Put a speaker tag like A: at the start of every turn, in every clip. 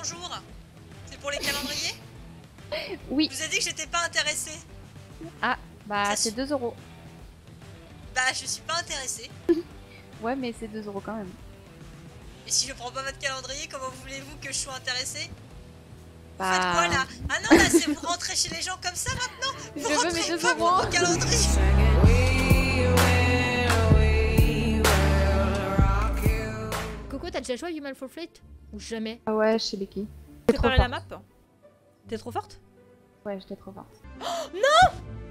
A: bonjour. C'est pour les calendriers?
B: Oui.
A: Je vous ai dit que j'étais pas intéressée.
B: Ah, bah
A: Ça
B: c'est 2 euros.
A: Bah je suis pas intéressée.
B: Ouais, mais c'est 2 euros quand même.
A: Et si je prends pas votre calendrier, comment voulez-vous que je sois intéressée? Vous
B: Bah...
A: faites quoi là? Ah non, là c'est vous rentrez chez les gens comme ça maintenant? Vous
B: Je veux
A: rentrez
B: mes 2
A: pas pour
B: euros.
A: mon calendrier.
C: Coco, t'as déjà joué à Human Fall Fate? Ou jamais?
B: Ah ouais, chez Becky.
C: Tu prépares la map? T'es trop forte?
B: Ouais, j'étais trop forte.
C: Oh, non!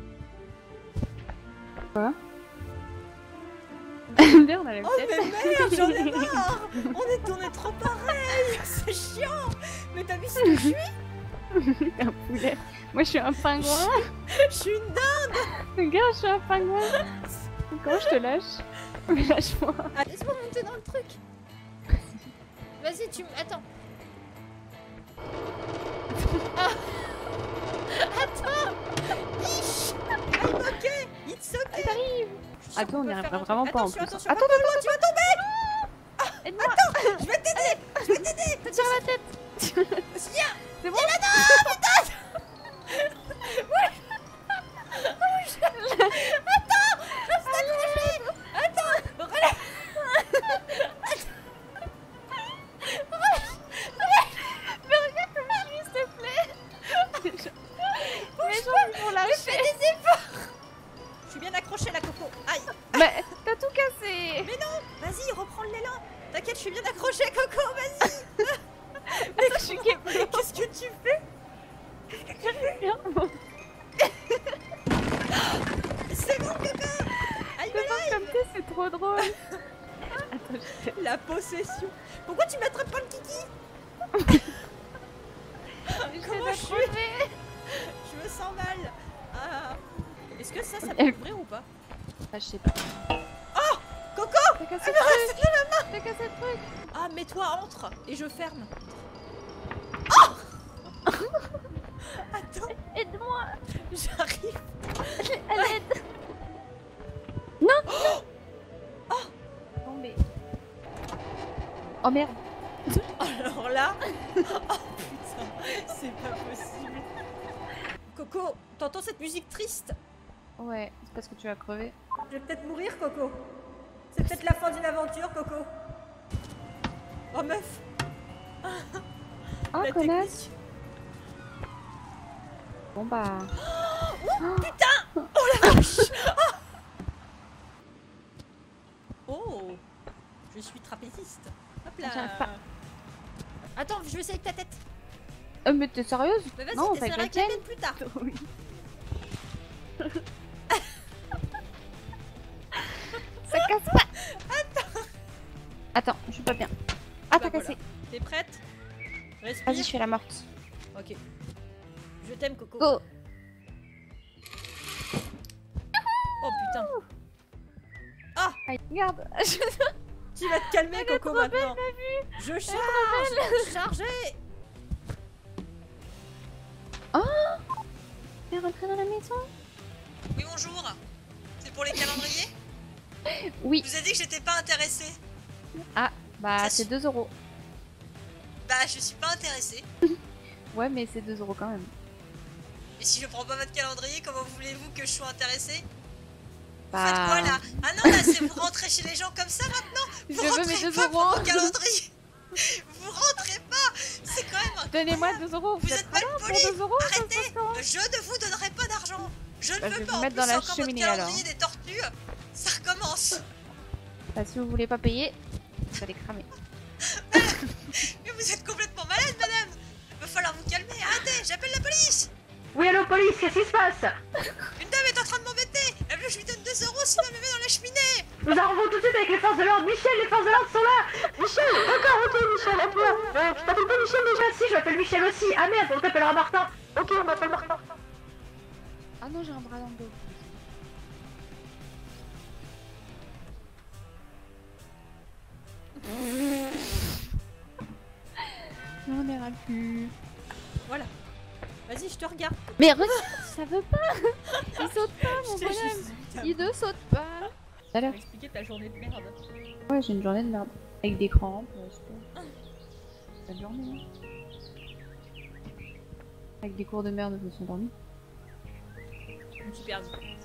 B: Quoi? Merde, on a la
C: Oh
B: tête.
C: mais merde, j'en ai marre! On est trop pareil! C'est chiant! Mais t'as vu ce que je suis?
B: Un poulet. Moi, je suis un pingouin.
C: Je suis une dinde!
B: Regarde, je suis un pingouin. Comment je te lâche? Mais lâche-moi.
C: Ah, laisse-moi monter dans le truc! Vas-y, Attends! Ah. Attends! Ich! I'm okay! It's okay!
B: T'arrives. Attends, on n'y arrivera vraiment pas en plus.
C: Attention,
B: Attends,
C: tu vas tomber!
B: aide-moi.
C: Attends! Je vais t'aider! Je vais t'aider!
B: Tire la tête.
C: Viens!
B: C'est bon?
C: Je suis bien accrochée la Coco. Aïe!
B: Mais t'as tout cassé.
C: Mais non! Vas-y, reprends l'élan! T'inquiète, je suis bien accrochée Coco, vas-y!
B: Mais je suis capable.
C: Qu'est-ce que tu fais? C'est bon Coco! Aïe,
B: C'est comme ça, c'est trop drôle. Attends, je...
C: la possession! Pourquoi tu m'attrapes pas le kiki? Comment je suis? Je me sens mal! Ah. Est-ce que ça peut ouvrir ou pas?
B: Ah, je sais pas.
C: Oh! Coco!
B: T'as cassé
C: Elle
B: le
C: me reste
B: truc.
C: la main!
B: T'as cassé le truc.
C: Ah, mais toi entre et je ferme. Oh! Attends,
B: Aide-moi.
C: j'arrive.
B: À l'aide. Non. Oh. Tombé. Oh merde.
C: Alors là, oh putain, c'est pas possible. Coco, t'entends cette musique triste?
B: Ouais, c'est parce que tu as crevé.
C: Je vais peut-être mourir, Coco. C'est peut-être la fin d'une aventure, Coco. Oh meuf.
B: Oh,
C: La
B: connasse.
C: technique.
B: Bon bah...
C: Oh putain! Oh la vache! Oh! Je suis trapéziste. Hop là!
B: J'arrive pas.
C: Attends, je vais essayer avec ta tête.
B: Mais t'es sérieuse?
C: Mais vas-y,
B: Non,
C: t'essaieras avec la mienne plus tard.
B: Oui. Ça casse pas. Attends, je suis pas bien. Ah,
C: Bah,
B: t'as cassé.
C: voilà. T'es prête? Respire.
B: Vas-y, je fais la morte.
C: Ok. Je t'aime, Coco.
B: Go.
C: Oh putain. Ah!
B: Regarde.
C: Tu vas te calmer,
B: Elle est
C: Coco,
B: trop belle,
C: maintenant.
B: t'as vu?
C: Je charge! Chargez!
B: T'es rentrée dans la maison?
A: Oui bonjour. C'est pour les calendriers?
B: Oui.
A: Je vous ai dit que j'étais pas intéressée.
B: Ah, bah
A: Ça
B: c'est
A: su-
B: 2 euros.
A: Bah je suis pas intéressée.
B: Ouais, mais c'est 2 euros quand même.
A: Et si je prends pas votre calendrier, comment voulez-vous que je sois intéressée? Vous
B: Bah...
A: faites quoi là? Ah non, là c'est vous rentrez chez les gens comme ça maintenant?
B: Je
A: Vous
B: veux mes
A: rentrez
B: 2
A: pas pour
B: euros.
A: mon calendrier. Vous rentrez pas. C'est quand même incroyable.
B: Donnez-moi 2 euros.
A: Vous êtes mal
B: pour
A: poli.
B: 2 euros, ça se
A: Arrêtez.
B: passe comment?
A: Je ne vous donnerai pas d'argent. Je ne
B: Bah, je
A: veux
B: vais
A: pas.
B: vous
A: En
B: mettre
A: plus,
B: dans la
A: encore
B: cheminée,
A: votre
B: alors.
A: calendrier des tortues. Ça recommence.
B: Bah, si vous voulez pas payer, vous allez cramer.
A: Mais vous êtes complètement malade, madame. Va falloir vous calmer. Arrêtez. J'appelle la police.
D: Oui, allô, police, qu'est-ce qui se passe?
A: Une dame est en train de m'embêter. Elle veut que je lui donne 2 euros sinon elle me met dans la cheminée.
D: Nous arrivons tout de suite avec les forces de l'ordre. Michel, les forces de l'ordre sont là. Michel, d'accord, ok, Michel, à toi. Tu t'appelles pas Michel déjà? Si, je m'appelle Michel aussi. Ah merde, on t'appellera Martin. Ok, on m'appelle Martin.
B: Ah non, j'ai un bras dans le dos. Non, on n'ira plus.
C: Voilà. Vas-y, je te regarde.
B: Mais regarde, ça veut pas. Il saute pas, mon
C: Je t'ai
B: bonhomme.
C: juste dit,
B: Il ne saute pas. Ça a
C: t'as
B: l'air.
C: expliqué ta journée de merde.
B: Ouais, j'ai une journée de merde. Avec des crampes, super. belle journée. Hein. Avec des cours de merde, je me suis endormie.
C: Je me suis perdue.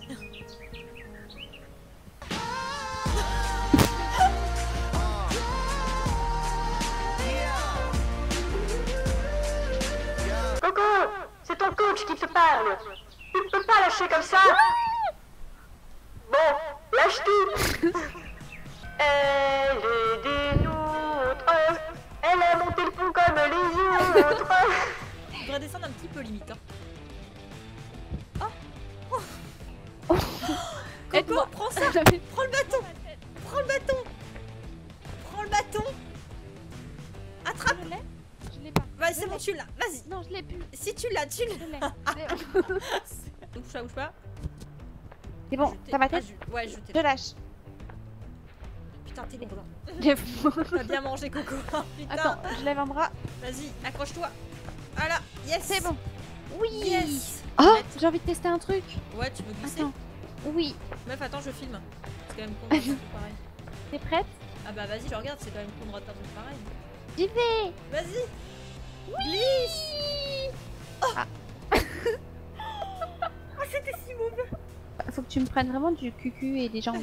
D: Coco, c'est ton coach qui te parle. Tu ne peux pas lâcher comme ça. Bon, lâche tout. Elle est des nôtres. Elle a monté le pont comme les autres.
C: Je voudrais descendre un petit peu limite. Hein. Coco,
B: Aide-moi.
C: prends ça.
B: J'avais-
C: Prends le bâton. Prends le bâton. Prends le bâton. Attrape.
B: Je l'ai. Je l'ai pas.
C: Vas-y, c'est bon, tu l'as. Vas-y.
B: Non, je l'ai plus.
C: Si tu l'as, tu l'as.
B: Je l'ai.
C: Bouge pas, bouge pas.
B: C'est bon,
C: Je
B: ça va
C: t'ai-
B: tête.
C: ah, Ouais, je t'ai.
B: Je lâche.
C: Putain, t'es gros.
B: J'ai-
C: T'as bien mangé, Coco. Putain.
B: Attends, je lève un bras.
C: Vas-y, accroche-toi. Voilà, yes.
B: C'est bon. Oui.
C: Yes.
B: Oh, j'ai envie de tester un truc.
C: Ouais, tu veux glisser.
B: Attends. Oui.
C: Meuf, attends, je filme. C'est quand même con de rater un truc pareil.
B: T'es prête?
C: Ah bah vas-y, je regarde, c'est quand même con de rater un truc pareil.
B: J'y vais.
C: Vas-y. Glisse.
B: Ah.
C: Oh, c'était si mauvais.
B: Faut que tu me prennes vraiment du cucu et des jambes.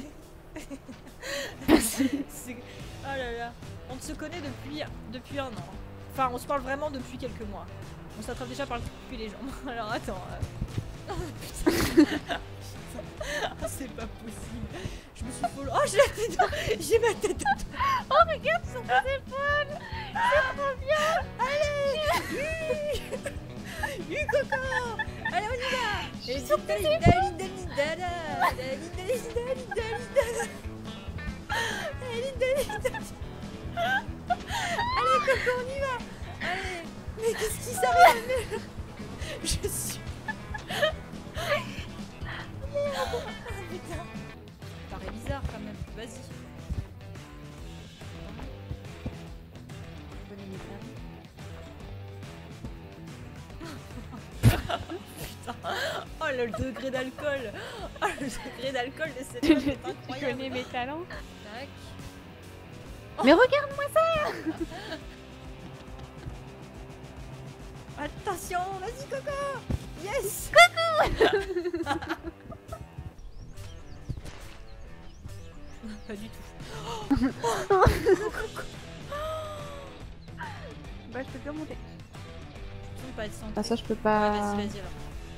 C: C'est- Oh là là. On se connaît depuis un an. Enfin, on se parle vraiment depuis quelques mois. On s'attrape déjà par le cul et les jambes. Alors attends. Oh, putain. Ah, c'est pas possible. Je me suis folle. Oh, j'ai ma tête dedans.
B: Oh, regarde sur tes épaules. C'est trop bien.
C: Allez. Coco. Allez, on y va.
B: Je suis
C: Et
B: sur tes épaules.
C: Allez, Coco, on y va. Allez. Mais qu'est-ce qui s'arrive? Je suis... Merde. Ah, putain. Ça paraît bizarre quand même. Vas-y. Putain. Oh le degré d'alcool. Oh le degré d'alcool de cette meuf est
B: Tu
C: incroyable.
B: connais mes talents.
C: Tac.
B: Mais regarde-moi ça.
C: Attention, vas-y Coco. Yes. Pas du tout.
B: Bah, je peux plus remonter.
C: Je peux pas être centré.
B: Ah, ça, je peux
C: Ouais,
B: pas.
C: vas-y, vas-y alors.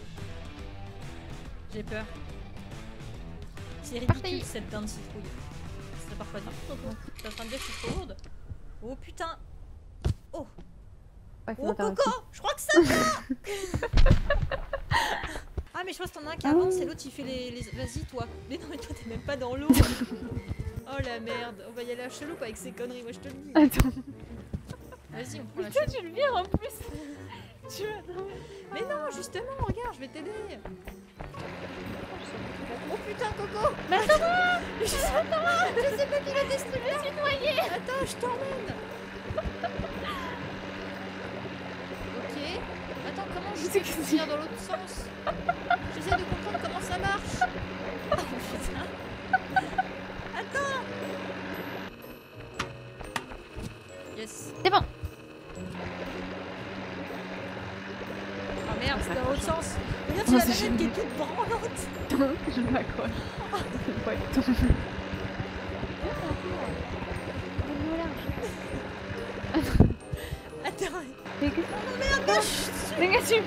C: J'ai peur. C'est ridicule
B: Parti.
C: cette dinde citrouille. Ça part pas du tout, Coco. T'es en train de dire que je suis trop lourde? Oh putain. Oh.
B: Ouais, faut
C: Oh
B: m'interrompre.
C: Coco, je crois que ça va. Ah mais je pense que t'en as un qui avance et l'autre il fait les... Vas-y toi. Mais non mais toi t'es même pas dans l'eau. Oh la merde. On va y aller à chaloupe avec ces conneries, moi je te le dis.
B: Attends.
C: Vas-y on prend la
B: Putain,
C: chaloupe.
B: tu le vires en plus. Tu vas.
C: Mais non justement regarde je vais t'aider. Oh putain Coco.
B: Mais attends.
C: Je sais pas qui l'a destruit.
B: Je suis noyée.
C: Attends je t'emmène. Ok. Attends comment je
B: C'est
C: fais pour
B: que
C: venir dans l'autre sens? J'essaie de comprendre comment ça marche. Oh putain. Attends. Yes.
B: C'est bon.
C: Oh merde, c'était dans l'autre sens. Regarde,
B: Non,
C: c'est la
B: c'est
C: manette qui est toute branlante.
B: Je m'accroche. Ouais, tombe.
C: Attends.
B: Mais que
C: Oh merde, non,
B: négatif.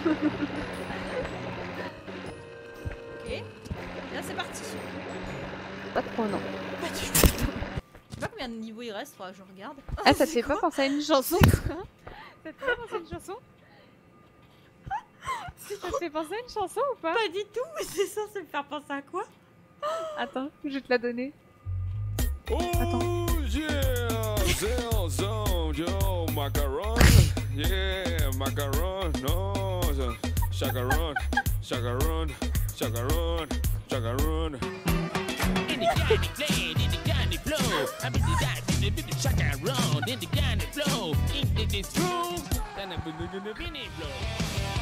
C: Ok. Là, c'est parti.
B: Pas trop, non.
C: Pas du tout. Je sais pas combien de niveaux il reste, faudra que je regarde.
B: Ah, ça te
C: c'est
B: fait pas
C: quoi
B: penser à une chanson? Ça te fait pas penser à une chanson? Ça te fait penser à une chanson ou pas?
C: Pas du tout, mais c'est censé me faire penser à quoi?
B: Attends, je vais te la donner.
E: Oh yeah, zero zone, yo, macaron, yeah, macaron, no, chacaron, chacaron, chacaron, chacaron.
F: In the candy blade, in the candy flow. I be the that, in the chacaron, in the candy flow. In this room, then I be the flow.